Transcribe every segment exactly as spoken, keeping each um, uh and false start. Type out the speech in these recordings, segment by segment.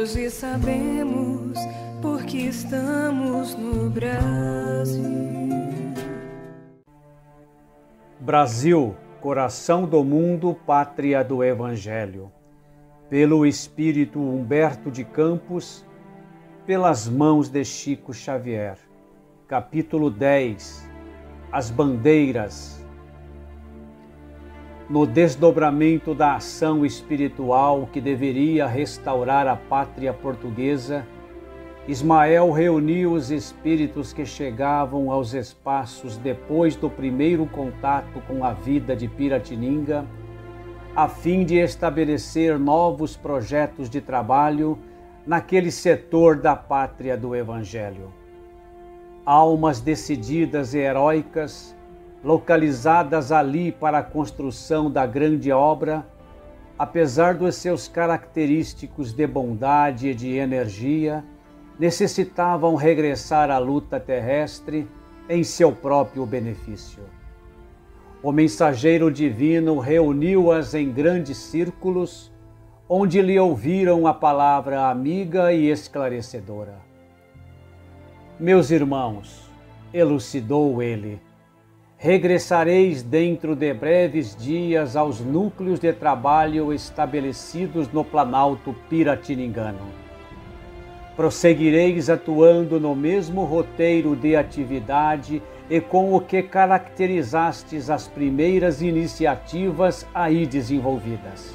Vemos e sabemos porque estamos no Brasil. Brasil, coração do mundo, pátria do Evangelho. Pelo espírito Humberto de Campos, pelas mãos de Chico Xavier. Capítulo dez. As bandeiras. No desdobramento da ação espiritual que deveria restaurar a pátria portuguesa, Ismael reuniu os espíritos que chegavam aos espaços depois do primeiro contato com a vida de Piratininga, a fim de estabelecer novos projetos de trabalho naquele setor da pátria do Evangelho. Almas decididas e heróicas, localizadas ali para a construção da grande obra, apesar dos seus característicos de bondade e de energia, necessitavam regressar à luta terrestre em seu próprio benefício. O mensageiro divino reuniu-as em grandes círculos, onde lhe ouviram a palavra amiga e esclarecedora. Meus irmãos, elucidou ele, regressareis dentro de breves dias aos núcleos de trabalho estabelecidos no Planalto Piratiningano. Prosseguireis atuando no mesmo roteiro de atividade e com o que caracterizastes as primeiras iniciativas aí desenvolvidas.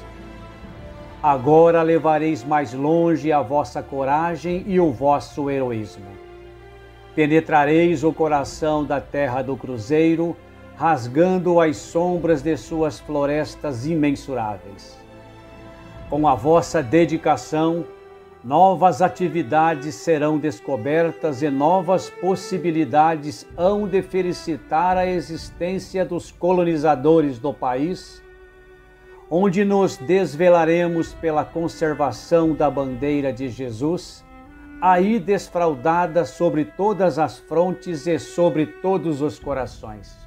Agora levareis mais longe a vossa coragem e o vosso heroísmo. Penetrareis o coração da terra do Cruzeiro, rasgando as sombras de suas florestas imensuráveis. Com a vossa dedicação, novas atividades serão descobertas e novas possibilidades hão de felicitar a existência dos colonizadores do país, onde nos desvelaremos pela conservação da bandeira de Jesus, aí desfraldada sobre todas as frontes e sobre todos os corações.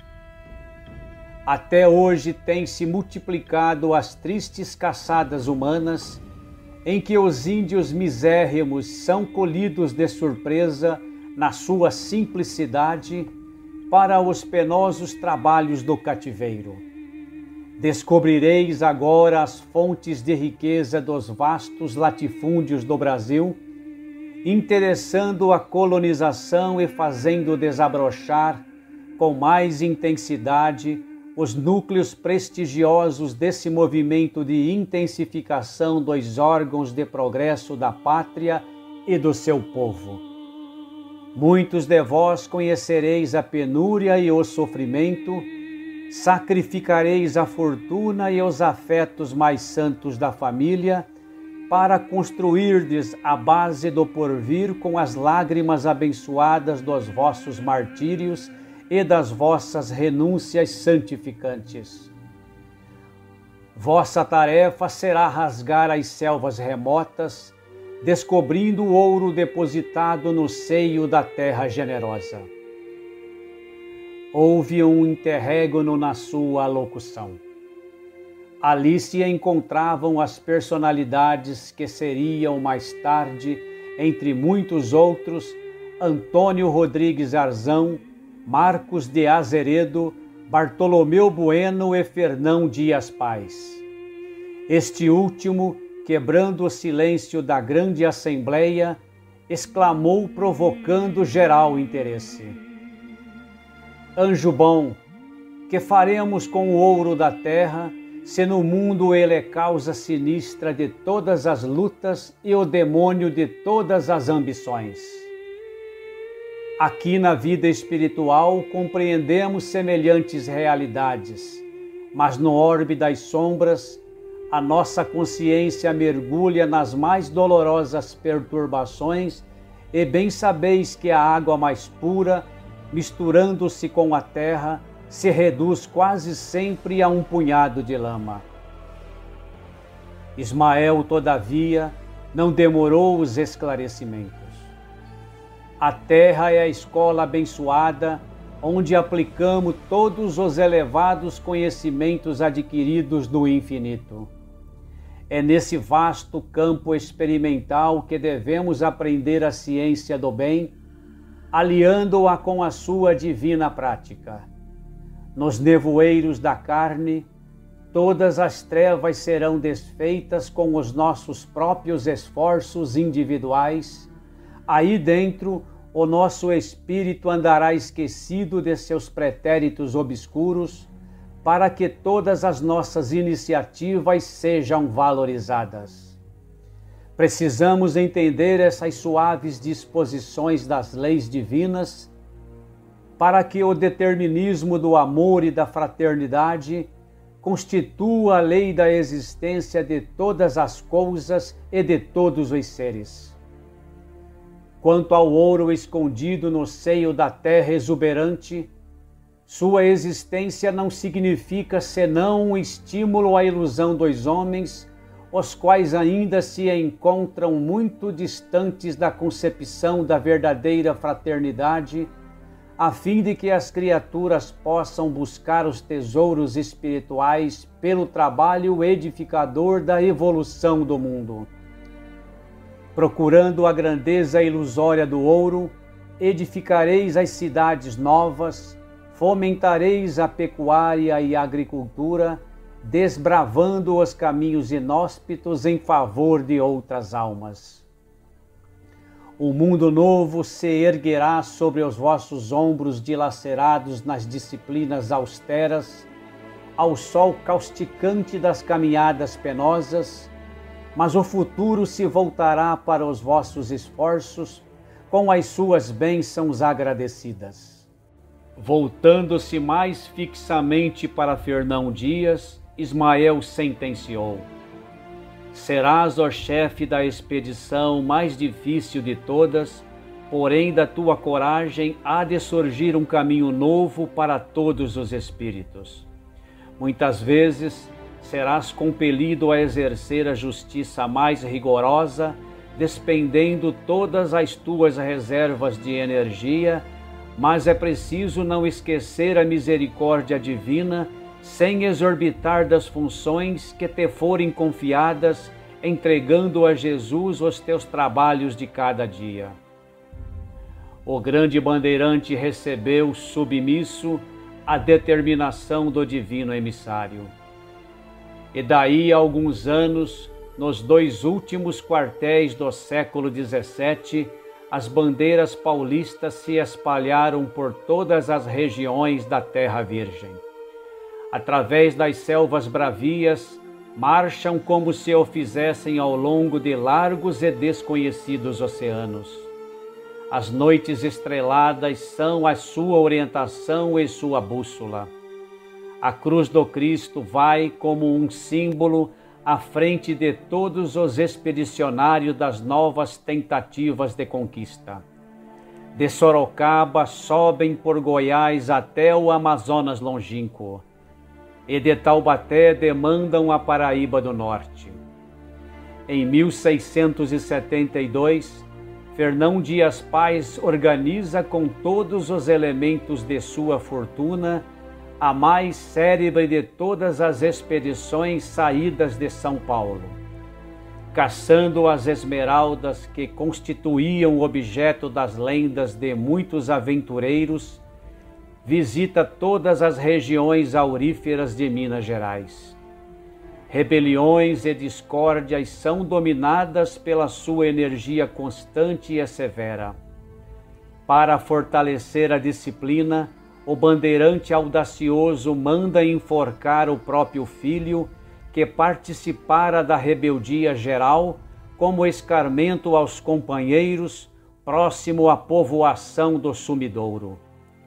Até hoje têm-se multiplicado as tristes caçadas humanas, em que os índios misérrimos são colhidos de surpresa na sua simplicidade para os penosos trabalhos do cativeiro. Descobrireis agora as fontes de riqueza dos vastos latifúndios do Brasil, interessando a colonização e fazendo desabrochar com mais intensidade os núcleos prestigiosos desse movimento de intensificação dos órgãos de progresso da pátria e do seu povo. Muitos de vós conhecereis a penúria e o sofrimento, sacrificareis a fortuna e os afetos mais santos da família para construirdes a base do porvir com as lágrimas abençoadas dos vossos martírios e das vossas renúncias santificantes. Vossa tarefa será rasgar as selvas remotas, descobrindo o ouro depositado no seio da terra generosa. Houve um interregno na sua alocução. Ali se encontravam as personalidades que seriam mais tarde, entre muitos outros, Antônio Rodrigues Arzão, Marcos de Azeredo, Bartolomeu Bueno e Fernão Dias Paz. Este último, quebrando o silêncio da grande assembleia, exclamou provocando geral interesse: Anjo bom, que faremos com o ouro da terra, se no mundo ele é causa sinistra de todas as lutas e o demônio de todas as ambições? Aqui na vida espiritual compreendemos semelhantes realidades, mas no orbe das sombras, a nossa consciência mergulha nas mais dolorosas perturbações e bem sabeis que a água mais pura, misturando-se com a terra, se reduz quase sempre a um punhado de lama. Ismael, todavia, não demorou os esclarecimentos. A terra é a escola abençoada, onde aplicamos todos os elevados conhecimentos adquiridos do infinito. É nesse vasto campo experimental que devemos aprender a ciência do bem, aliando-a com a sua divina prática. Nos nevoeiros da carne, todas as trevas serão desfeitas com os nossos próprios esforços individuais. Aí dentro, o nosso espírito andará esquecido de seus pretéritos obscuros, para que todas as nossas iniciativas sejam valorizadas. Precisamos entender essas suaves disposições das leis divinas, para que o determinismo do amor e da fraternidade constitua a lei da existência de todas as coisas e de todos os seres. Quanto ao ouro escondido no seio da terra exuberante, sua existência não significa senão um estímulo à ilusão dos homens, os quais ainda se encontram muito distantes da concepção da verdadeira fraternidade, a fim de que as criaturas possam buscar os tesouros espirituais pelo trabalho edificador da evolução do mundo. Procurando a grandeza ilusória do ouro, edificareis as cidades novas, fomentareis a pecuária e a agricultura, desbravando os caminhos inóspitos em favor de outras almas. O mundo novo se erguerá sobre os vossos ombros dilacerados nas disciplinas austeras, ao sol causticante das caminhadas penosas, mas o futuro se voltará para os vossos esforços com as suas bênçãos agradecidas. Voltando-se mais fixamente para Fernão Dias, Ismael sentenciou: serás o chefe da expedição mais difícil de todas, porém da tua coragem há de surgir um caminho novo para todos os espíritos. Muitas vezes serás compelido a exercer a justiça mais rigorosa, despendendo todas as tuas reservas de energia, mas é preciso não esquecer a misericórdia divina, sem exorbitar das funções que te forem confiadas, entregando a Jesus os teus trabalhos de cada dia. O grande bandeirante recebeu submisso a determinação do divino emissário. E daí a alguns anos, nos dois últimos quartéis do século dezessete, as bandeiras paulistas se espalharam por todas as regiões da Terra Virgem. Através das selvas bravias, marcham como se o fizessem ao longo de largos e desconhecidos oceanos. As noites estreladas são a sua orientação e sua bússola. A cruz do Cristo vai como um símbolo à frente de todos os expedicionários das novas tentativas de conquista. De Sorocaba sobem por Goiás até o Amazonas longínquo, e de Taubaté demandam a Paraíba do Norte. Em mil seiscentos e setenta e dois, Fernão Dias Paz organiza com todos os elementos de sua fortuna a mais célebre de todas as expedições saídas de São Paulo. Caçando as esmeraldas que constituíam objeto das lendas de muitos aventureiros, visita todas as regiões auríferas de Minas Gerais. Rebeliões e discórdias são dominadas pela sua energia constante e severa. Para fortalecer a disciplina, o bandeirante audacioso manda enforcar o próprio filho, que participara da rebeldia geral, como escarmento aos companheiros, próximo à povoação do Sumidouro.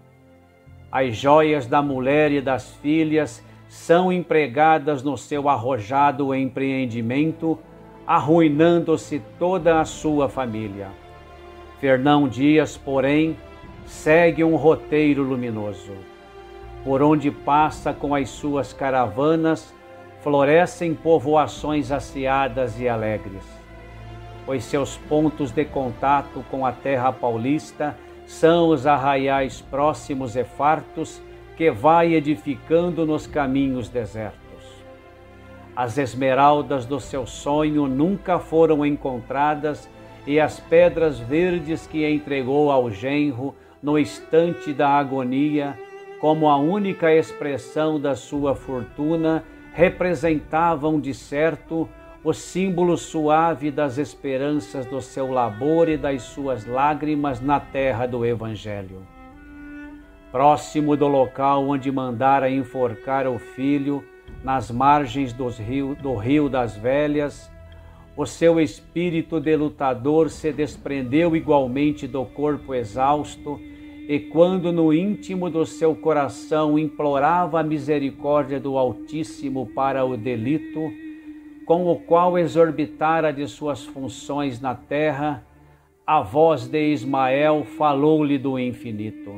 As joias da mulher e das filhas são empregadas no seu arrojado empreendimento, arruinando-se toda a sua família. Fernão Dias, porém, segue um roteiro luminoso. Por onde passa com as suas caravanas, florescem povoações asseadas e alegres. Os seus pontos de contato com a terra paulista são os arraiais próximos e fartos que vai edificando nos caminhos desertos. As esmeraldas do seu sonho nunca foram encontradas e as pedras verdes que entregou ao genro no instante da agonia, como a única expressão da sua fortuna, representavam, de certo, o símbolo suave das esperanças do seu labor e das suas lágrimas na terra do Evangelho. Próximo do local onde mandara enforcar o filho, nas margens dos rio, do Rio das Velhas, o seu espírito de lutador se desprendeu igualmente do corpo exausto, e quando no íntimo do seu coração implorava a misericórdia do Altíssimo para o delito, com o qual exorbitara de suas funções na terra, a voz de Ismael falou-lhe do infinito.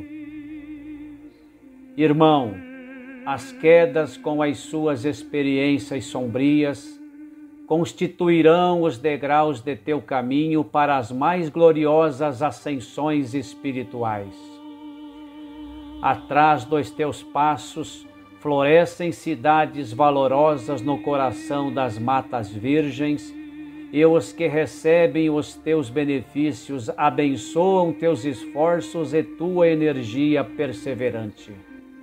Irmão, as quedas com as suas experiências sombrias constituirão os degraus de teu caminho para as mais gloriosas ascensões espirituais. Atrás dos teus passos florescem cidades valorosas no coração das matas virgens, e os que recebem os teus benefícios abençoam teus esforços e tua energia perseverante.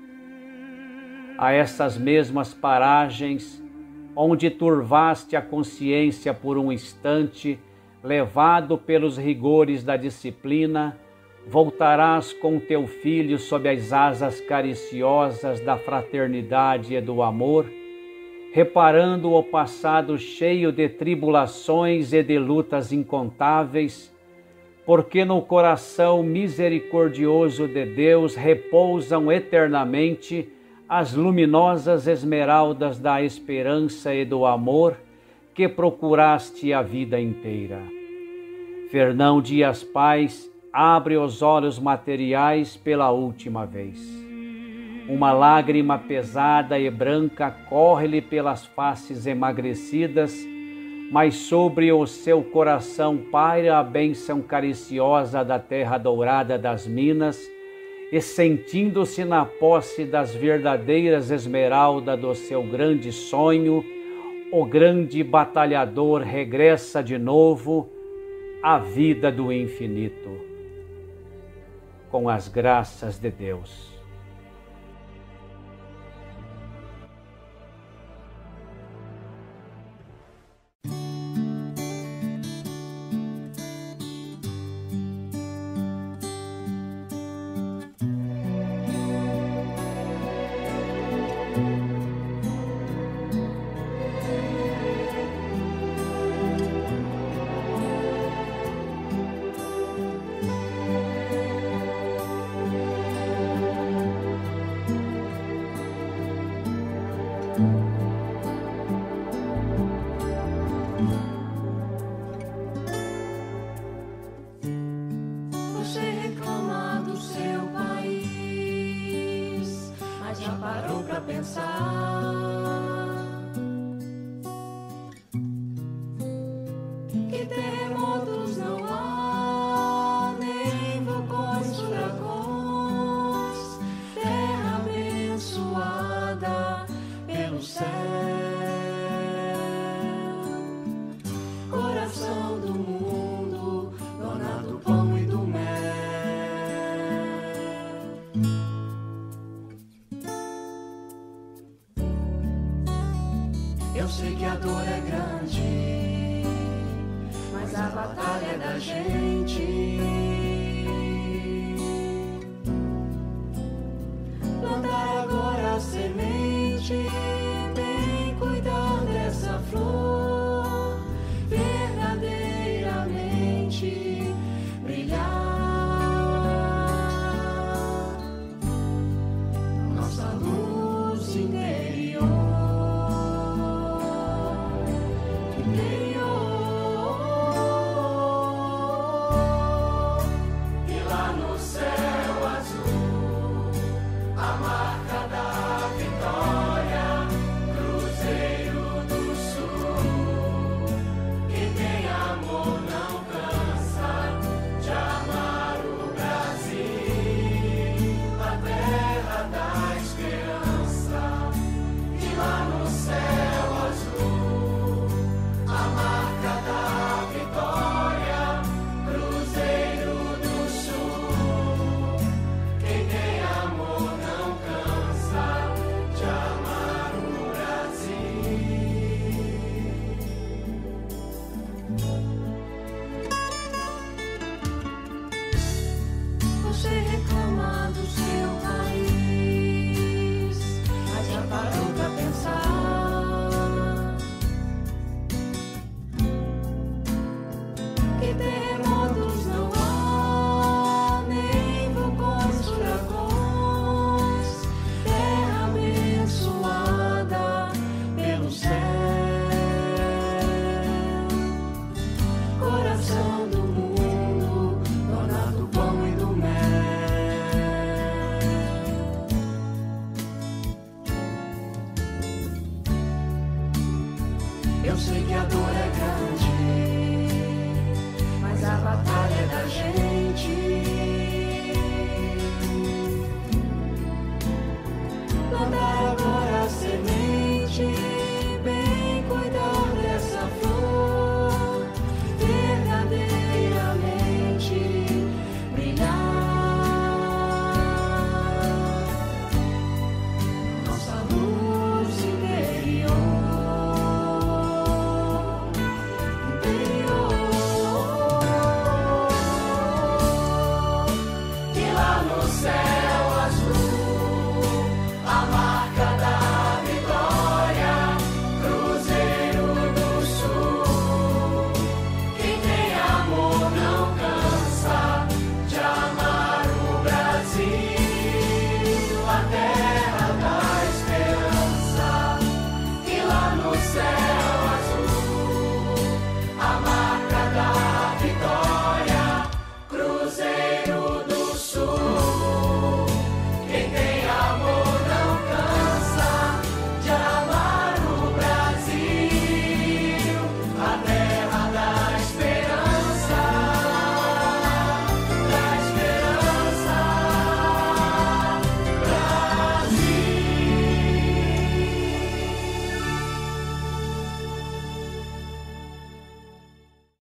A essas mesmas paragens, onde turvaste a consciência por um instante, levado pelos rigores da disciplina, voltarás com teu filho sob as asas cariciosas da fraternidade e do amor, reparando o passado cheio de tribulações e de lutas incontáveis, porque no coração misericordioso de Deus repousam eternamente as luminosas esmeraldas da esperança e do amor que procuraste a vida inteira. Fernão Dias Paz abre os olhos materiais pela última vez. Uma lágrima pesada e branca corre-lhe pelas faces emagrecidas, mas sobre o seu coração paira a bênção cariciosa da terra dourada das minas, e sentindo-se na posse das verdadeiras esmeraldas do seu grande sonho, o grande batalhador regressa de novo à vida do infinito, com as graças de Deus. Você reclama do seu país, mas já parou pra pensar que terremotos não há, nem vulcões, furacões, terra abençoada pelo céu, coração do mundo, dona do pão e do mel. Eu sei que a dor é grande, mas a batalha é da gente.